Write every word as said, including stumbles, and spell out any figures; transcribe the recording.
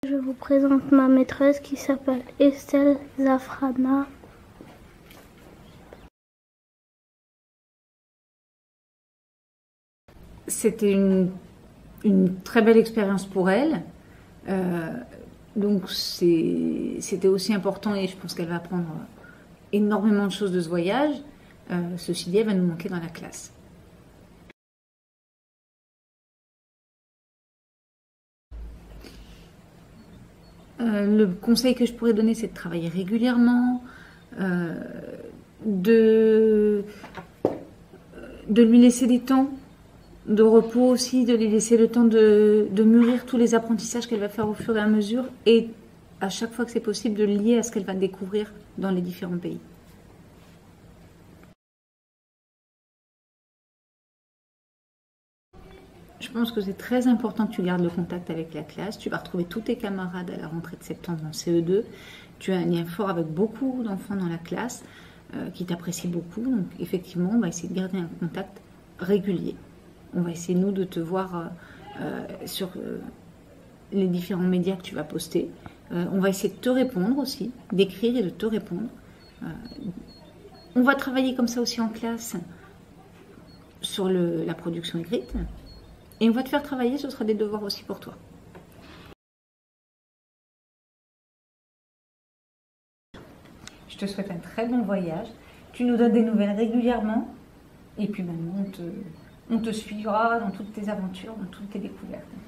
Je vous présente ma maîtresse qui s'appelle Estelle Zafrana. C'était une, une très belle expérience pour elle. Euh, donc c'était aussi important et je pense qu'elle va apprendre énormément de choses de ce voyage. Euh, ceci dit, elle va nous manquer dans la classe. Euh, le conseil que je pourrais donner, c'est de travailler régulièrement, euh, de, de lui laisser des temps de repos aussi, de lui laisser le temps de, de mûrir tous les apprentissages qu'elle va faire au fur et à mesure et à chaque fois que c'est possible de le lier à ce qu'elle va découvrir dans les différents pays. Je pense que c'est très important que tu gardes le contact avec la classe. Tu vas retrouver tous tes camarades à la rentrée de septembre en C E deux. Tu as un lien fort avec beaucoup d'enfants dans la classe euh, qui t'apprécient beaucoup. Donc effectivement, on va essayer de garder un contact régulier. On va essayer, nous, de te voir euh, euh, sur euh, les différents médias que tu vas poster. Euh, on va essayer de te répondre aussi, d'écrire et de te répondre. Euh, on va travailler comme ça aussi en classe sur le, la production écrite. Et on va te faire travailler, ce sera des devoirs aussi pour toi. Je te souhaite un très bon voyage. Tu nous donnes des nouvelles régulièrement. Et puis maintenant, on te, on te suivra dans toutes tes aventures, dans toutes tes découvertes.